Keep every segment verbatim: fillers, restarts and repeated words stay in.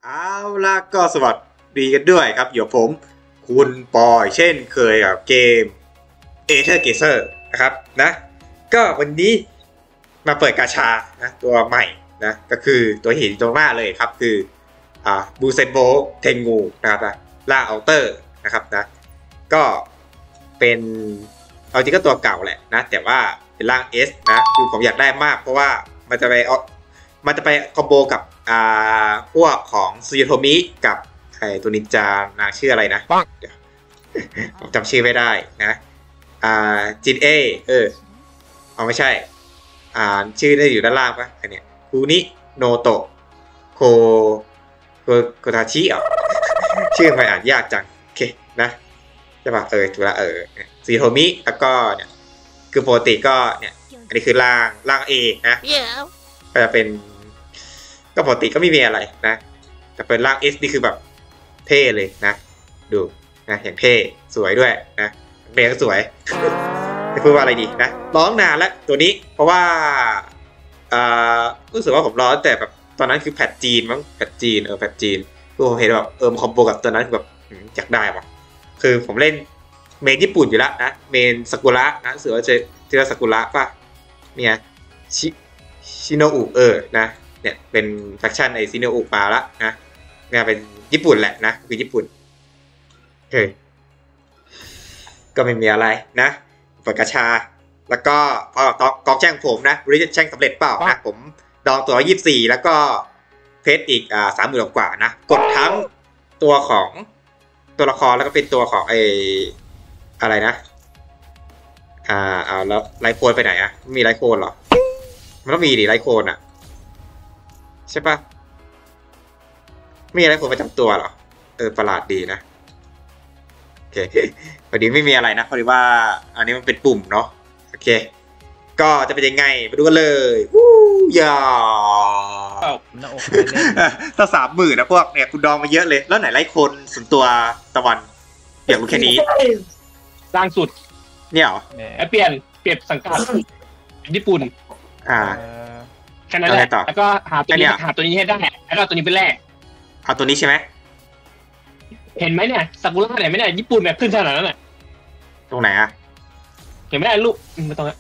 เอาล่ะก็สวัสดีกันด้วยครับอยู่ผมคุณปอยเช่นเคยกับเกม Aether Gazer นะครับนะก็วันนี้มาเปิดกาชานะตัวใหม่นะก็คือตัวหินตัวมากเลยครับคืออ่าบูเซนโบเทงงูนะครับนะล่าอัลเตอร์นะครับนะก็เป็นเอาจริงก็ตัวเก่าแหละนะแต่ว่าเป็นร่าง S นะคือผมอยากได้มากเพราะว่ามันจะไปเอามันจะไปคอมโบกับอ่าพวกของซูยโทมิกับไอ้ตัวนินจานางชื่ออะไรนะเดี๋ยวผมจำชื่อไม่ได้นะอ่าจินเอเออเอาไม่ใช่อ่าชื่อได้อยู่ด้านล่างปะอันเนี้ยคูนิโนโตะโคโคโคทาชิอ่ะชื่อมันอ่านยากจังโอเคนะใช่ป่ะเออถูกละเออซีโทมิแล้วก็เนี่ยคือปกติก็เนี่ยอันนี้คือล่างล่างเอนะก็จะเป็นก็ปกติก็ไม่มีอะไรนะแต่เป็นร่าง S นี่คือแบบเท่เลยนะดูนะอย่างเท่สวยด้วยนะเพลงก็สวยจะพูดว่าอะไรดีนะร้องนานแล้วตัวนี้เพราะว่าอ่ารู้สึกว่าผมร้องแต่แบบตอนนั้นคือแพทจีนมั้งแพทจีนเออแพทจีนคือผมเห็นแบบเออคอมโบกับตัวนั้นคือแบบอยากได้ว่ะคือผมเล่นเมนญี่ปุ่นอยู่แล้วนะเมนซากุระนะเสือเจจิระซากุระป่ะเนี่ยชิชิโนอุเออนะเนี่ยเป็นแฟคชั่นไอซิโนอุมาละนะเนี่ยเป็นญี่ปุ่นแหละนะคือญี่ปุ่นเฮ้ยก็ไม่มีอะไรนะเปิดกระชาแล้วก็พอกองแจ้งผมนะรู้จะแจ้งสำเร็จเปล่านะผมดองตัวยี่สิบสี่แล้วก็เพชรอีกอ่าสามหมื่นกว่านะกดทั้งตัวของตัวละครแล้วก็เป็นตัวของไออะไรนะอ่าเอาแล้วไลโคนไปไหนอะมีไลโคนเหรอมันต้องมีดิไลโคนอะใช่ปะมีอะไรคนประจำตัวเหรอเออประหลาดดีนะโอเคพอดีไม่มีอะไรนะพอดีว่าอันนี้มันเป็นปุ่มเนาะโอเคก็จะเป็นยังไงไปดูกันเลยวู้ยาถ้าสามหมื่นนะพวกเนี่ยคุณดองมาเยอะเลยแล้วไหนไล่คนส่วนตัวตะวันอยากรู้แค่นี้ล่างสุดเนี่ยเหรอเปลี่ยนเปลี่ยนสังกัดญี่ปุ่นอ่าแค่นั้นแหละแล้วก็หาตัวนี้หาตัวนี้ให้ได้แล้วเอาตัวนี้เป็นแรกเอาตัวนี้ใช่ไหมเห็นไหมเนี่ยซากุระไหนไหมเนี่ยญี่ปุ่นแบบขึ้นขนาดนั้นน่ะตรงไหนอะเห็นไหมลูกไม่ต้องละ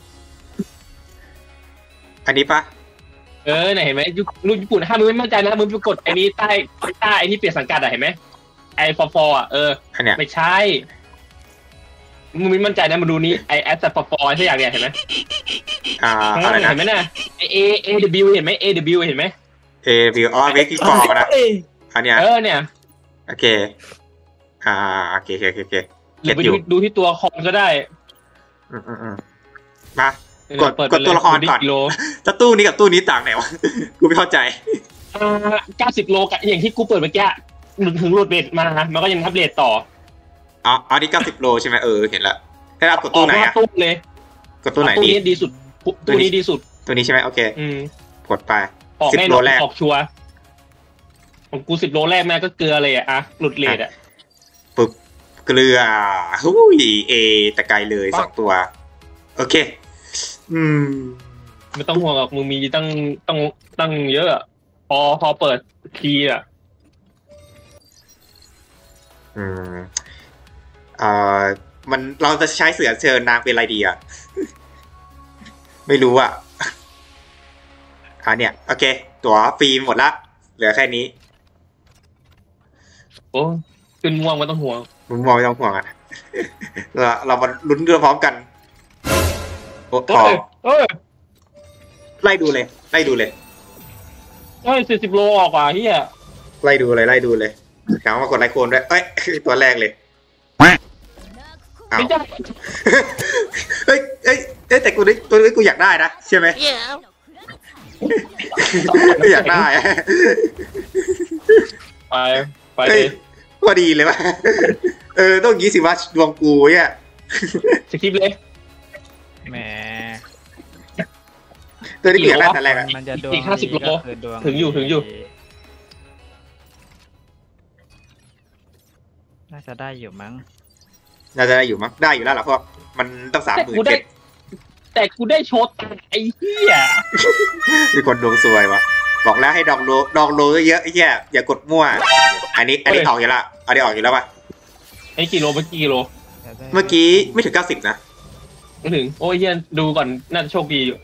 อันนี้ปะเออไหนเห็นไหมลูกญี่ปุ่นถ้ามึงไม่มั่นใจนะมึงไปกดไอ้นี้ใต้ใต้ไอ้นี่เปลี่ยนสังกัดอะเห็นไหมไอฟอร์ฟอร์อ่ะเออไม่ใช่มึงไม่มั่นใจนะมาดูนี้ไอแอสฟอร์ฟอร์ใช่อย่างเนี้ยเห็นไหมอ่าอะไรนะเห็นไหมน่ะไอเอเอวเห็นไหมเอวเห็นไหมเอวิวอ๋อเวกที่ฟอร์มนะอันเนี้ยเออเนี่ยโอเคอ่าโอเคโอเคโอเคหรือไปดูดูที่ตัวคอมก็ได้อืมอืมอืมมากดกดตัวละครก่อนจะตู้นี้กับตู้นี้ต่างไหนวะกูไม่เข้าใจอ่าเก้าสิบโลกับอย่างที่กูเปิดเมื่อกี้ถึงรูดเบสมานะมันก็ยังทับเบสต่ออ๋ออันนี้เก้าสิบโลใช่ไหมเออเห็นแล้วให้รับกดตู้ไหนอ่ะตู้เลยกดตู้ไหนดีดีสุดตู้นี้ดีสุดตัวนี้ใช่ไหมโอเคอืมกดไปสิบโลแรกออกชัวร์ของกูสิบโลแรกแม่ก็เกลือเลยอะหลุดเลทอะปึ๊บเกลือหุ้ยเอแต่ไกลเลยสองตัวโอเคอืมไม่ต้องห่วงหรอกมึงมีตั้งต้องตั้งเยอะพอพอเปิดคีย์อะอืมอ่ามันเราจะใช้เสือเชิญนางเป็นอะไรดีอ่ะไม่รู้อ่ะอ่าเนี่ยโอเคตั๋วฟรีหมดละเหลือแค่นี้โอ้ขึ้นม่วงไม่ต้องห่วงลุ้นม่วงไม่ต้องห่วงอ่ะเราเรามาลุ้นเรือพร้อมกันโอ้ทอไล่ดูเลยไล่ดูเลยเฮ้ยสี่สิบโลออกว่ะเฮียไล่ดูเลยไล่ดูเลยถามมากดไลค์โคนด้วยเอ้ยตัวแรกเลยไม่ได้เฮ้ยเฮ้ยเฮ้ยแต่กูนี่ตัวนี้กูอยากได้นะใช่ไหมอยากได้ไปไปพอดีเลยวะเออต้องงี้สิว่าดวงกูเนี่ยสกิปเลยแหมตัวนี้กูอยากได้แต่แรกมันจะดวงอีกห้าสิบโลถึงอยู่ถึงอยู่น่าจะได้อยู่มั้งน่าจะได้อยู่มั้งได้อยู่แล้วล่ะเพราะมันต้องสามหมื่นเจ็ดแต่กูได้โชดไอ้เหี้ยมีคนดวงสวยวะบอกแล้วให้ดองโลดองโลเยอะๆไอ้เหี้ยอย่ากดมั่วอันนี้อันนี้ออกอยู่แล้วอันนี้ออกอยู่แล้วป่ะไอ้กิโลเมื่อกี้กิโลเมื่อกี้ไม่ถึงเก้าสิบนะไม่ถึงโอ้ยเฮียดูก่อนน่าจะโชคดีอยู่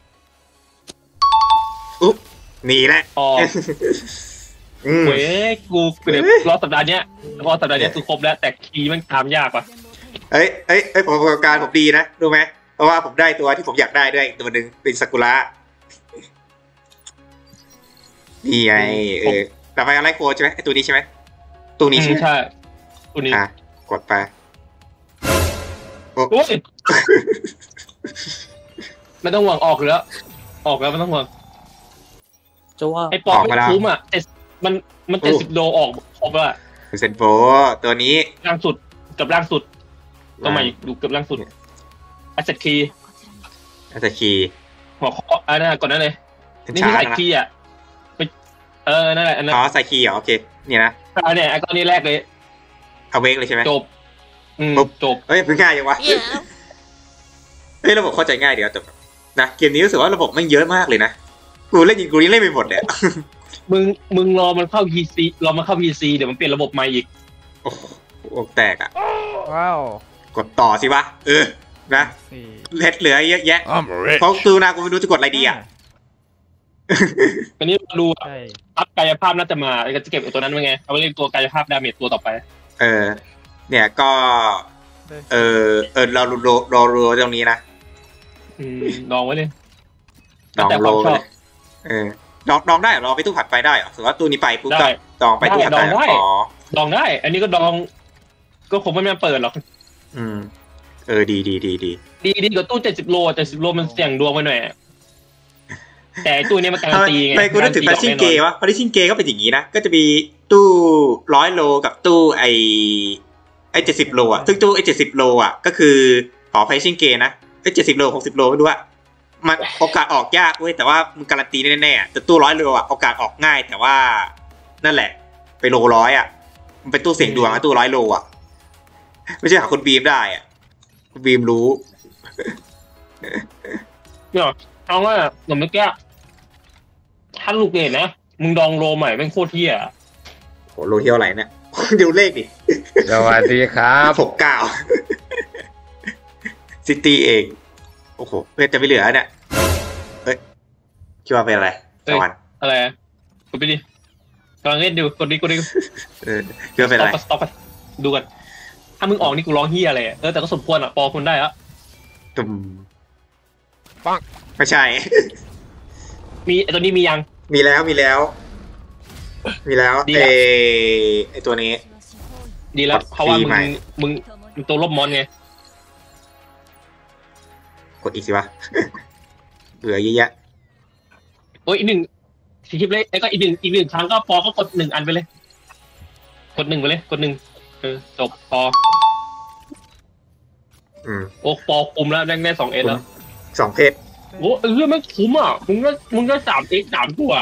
อุ๊บหนีแหละอ๋อเว้ยกูเดี๋ยวรอสัปดาห์เนี้ยรอสัปดาห์เนี้ยคือครบแล้วแต่คีย์มันตามยากว่ะเอ้ยเอ้ยเอ้ยผมประสบการณ์ผมดีนะรู้ไหมเพราะว่าผมได้ตัวที่ผมอยากได้ด้วยตัวหนึ่งเป็นซากุระนี่ไงเออแต่ไปอะไรโคใช่ไหมไอตัวนี้ใช่ไหมตัวนี้ใช่ไหมใช่ตัวนี้อ่ะกดไปโอ้ยไม่ต้องห่วงออกแล้วออกแล้วไม่ต้องห่วงไอปอกไม่คุ้มอ่ะมันมันเจ็ดสิบโลออกครบแล้วเซนโฟตัวนี้ล่างสุดกับล่างสุดตัวใหม่ดูกับล่างสุดแอสเซทคีย์แอสเซทคีย์หัวข้ออันนั้นก่อนนั้นเลยนี่ที่ใส่คีย์อ่ะเออนั่นแหละอันนั้นอ๋อใส่คีย์เหรอโอเคนี่นะอันเนี้ยไอ้ก้อนนี้แรกเลยเอาเวกเลยใช่ไหมจบอืมจบเฮ้ยเพิ่งง่ายยังวะเฮ้ยระบบเข้าใจง่ายเดี๋ยวจบนะเกมนี้รู้สึกว่าระบบมันเยอะมากเลยนะกูเล่นยิงกูนี่เล่นไปหมดเลยมึงมึงรอมันเข้า พี ซี รอมันเข้า พี ซี เดี๋ยวมันเปลี่ยนระบบใหม่อีกโอ้โหแตกอ่ะว้าวกดต่อสิวะเออนะเล็ดเหลือเยอะแยะเพราะตูนากูไม่รู้จะกดอะไรดีอ่ะอันนี้ดูอัพกายภาพน่าจะมาก็จะเก็บตัวนั้นไว้ไงเอาไว้เล่นตัวกายภาพดาเมจตัวต่อไปเออเนี่ยก็เออเออเรารอรอรอตรงนี้นะอืมลองไว้เลยลองโลเลยเออลองลองได้รอไปตู้ผัดไปได้เหรอสมมติว่าตู้นี้ไปปุ๊บก็ลองไปตู้ผัดไปอ๋อลองได้อันนี้ก็ลองก็คงไม่แม่เปิดหรอกอืมเออดีดีดีดีดีดีกว่าตู้เจ็ดสิบโลเจ็ดสิบโลมันเสี่ยงดวงไปหน่อยแต่ตู้นี้มันการันตีไงไม่กูนึกถึงแฟชั่นเกย์วะแฟชั่นเกย์ก็เป็นอย่างนี้นะก็จะมีตู้ร้อยโลกับตู้ไอไอเจ็ดสิบโลอ่ะซึ่งตู้ไอเจ็ดสิบโลอ่ะก็คือขอแฟชั่นเกย์นะไอเจ็ดสิบโลหกสิบโลไม่รู้ว่ามันโอกาสออกยากเว้ยแต่ว่ามันการันตีแน่ๆแต่ตู้ร้อยโลอ่ะโอกาสออกง่ายแต่ว่านั่นแหละไปโลร้อยอ่ะมันเป็นตู้เสี่ยงดวงอะตู้ร้อยโลอ่ะไม่ใช่หาคนบีมได้อ่ะคุณบีมรู้เนี่ยเอาว่าหนุ่มเมื่อกี้ถ้าลูกเห็นนะมึงดองโลใหม่เป็นโคตรเที่ยโหโลเที่ยวไหนเนี่ยดูเลขดิสวัสดีครับหกเก้าซิตี้เองโอ้โหเพื่อนจะไม่เหลือเนี่ยเฮ้ยคิดว่าเป็นอะไรสวรรค์อะไรกดไปดิกำลังเล่นดูกดดิกดดิเออคิดว่าเป็นอะไรสต็อปไปดูกันถ้ามึงออกนี่กูร้องเฮียอะไรเออแต่ก็สมควรอ่ะปอคนได้อะตุ่มปังไม่ใช่มีไอตัวนี้มียังมีแล้วมีแล้วมีแล้วเอไอตัวนี้ดีแล้วเพราะว่ามึงมึงมึงตัวลบมอนไงกดอีกสิวะเหลือเยอะแยะโอ้ยอีกหนึ่งคลิปเลยแล้วก็อีกหนึ่งอีกหนึ่งครั้งก็พอก็กดหนึ่งอันไปเลยกดหนึ่งไปเลยกดหนึ่งเออจบพออืมโอ้ปอคุมแล้วได้ได้สองเอสแล้วสองเพชรโอ้เรื่องไม่คุ้มอ่ะมึงก็มึงก็สามเอ็กสามตัว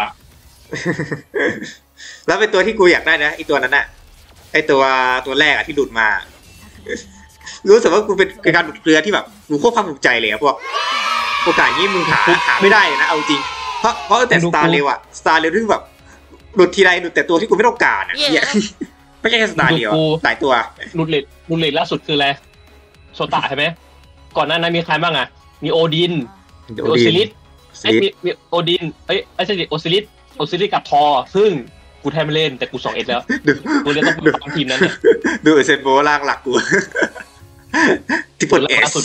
แล้วเป็นตัวที่กูอยากได้นะไอตัวนั้นน่ะไอตัวตัวแรกอ่ะที่หลุดมารู้สึกว่ากูเป็นการหลุดเรือที่แบบกูโคตรภาคภูมิใจเลยอะพวกโอกาสนี้มึงหาหาไม่ได้นะเอาจริงเพราะเพราะแต่สตาร์เร็วอะสตาร์เร็วที่แบบหลุดทีไรหลุดแต่ตัวที่กูไม่ต้องการอ่ะเนี่ยไม่ใช่แค่สตาร์เดียวหลายตัวหลุดเลทหลุดเลทล่าสุดคืออะไรโซตะใช่ไหมก่อนหน้านั้นมีใครบ้างอ่ะมีโอดินโอซิลิสไอ้มีโอดินเอ้ยไอ้สิโอซิลิสโอซิลิสกับทอซึ่งกูแทบไม่เล่นแต่กูสองเอสแล้วกูเล่นต้องเป็นทีมนั้นเนี่ยดูเซนโบล่างหลักกูที่ปวดเอส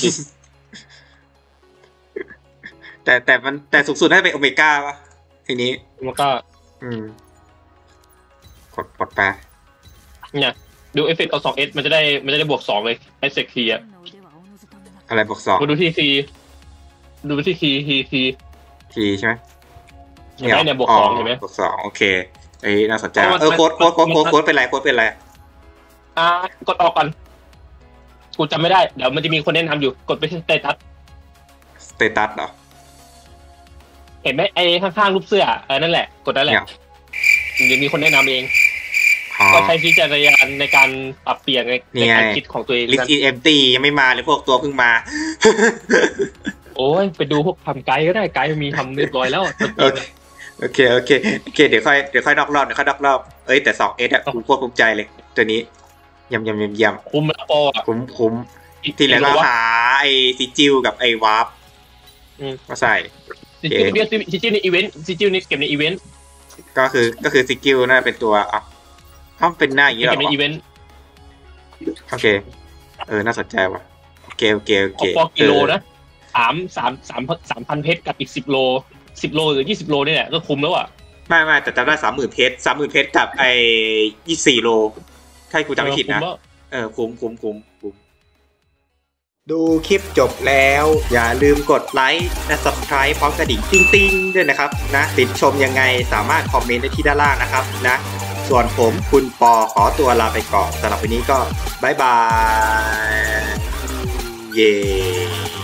แต่แต่มันแต่สูงสุดน่าจะเป็นโอเมก้าป่ะทีนี้โอเมก้าอืมกดกดไปเนี่ยดูเอฟเฟกต์เอาสองเอสมันจะได้มันจะได้บวกสองเลยไอเซกคีอะอะไรบวกสองมาดูที่คีดูที่คีคีคีคีใช่ไหมเนี่ยเนี่ยบวกสองเห็นไหมบวกสองโอเคไอ้น่าสนใจเออโค้ดโค้ดโค้ดโค้ดเป็นไรโค้ดเป็นไรอ่ากดออกก่อนกูจำไม่ได้เดี๋ยวมันจะมีคนแนะนำอยู่กดไปที่สเตตัสสเตตัสเหรอเห็นไหมไอ้ข้างๆรูปเสื้อเออนั่นแหละกดนั่นแหละเดี๋ยวมีคนแนะนำเองก็ใช้วิจารณญาณในการปรับเปลี่ยนในการคิดของตัวเองลิสต์อินเอ็มตี้ยังไม่มาเลยพวกตัวเพิ่งมาโอ้ยไปดูพวกทำไกด์ก็ได้ไกด์มีทำเรียบร้อยแล้วโอโอเคโอเคโอเคเดี๋ยวค่อยเดี๋ยวค่อยนอกรอบเดี๋ยวค่อยนอกรอบเอ้ยแต่สองเอสอะคุ้มควบคุมใจเลยตัวนี้ยำยำยำยำคุ้มแล้วโปอ่ะคุ้มคุ้มที่เหลือก็หาไอ้ซิจิวกับไอ้วาร์ปมาใส่ซิจิวเรียกซิจิวในอีเวนต์ซิจิวนี่เก็บในอีเวนต์ก็คือก็คือซิจิวน่าเป็นตัวอ่ะถ้าเป็นหน้าอย่างนี้หรอเก็บในอีเวนต์โอเคเออน่าสนใจว่ะโอเคโอเคโอเคพอกิโลนะสามสามสามสามพันเพชรกับอีกสิบโลสิบโลหรือยี่สิบโลนี่แหละก็คุ้มแล้วอ่ะไม่ไม่แต่จำได้สามหมื่นเพชรสามหมื่นเพชรกับไอ้ยี่สี่โลถ้ากูจำไม่ผิดนะเออคุ้มคุ้มคุ้มคุ้มดูคลิปจบแล้วอย่าลืมกดไลค์และ Subscribe พร้อมกระดิ่งติ๊งติ๊งด้วยนะครับนะติดชมยังไงสามารถคอมเมนต์ได้ที่ด้านล่างนะครับนะส่วนผมคุณปอขอตัวลาไปก่อนสำหรับวันนี้ก็บ๊ายบายเย้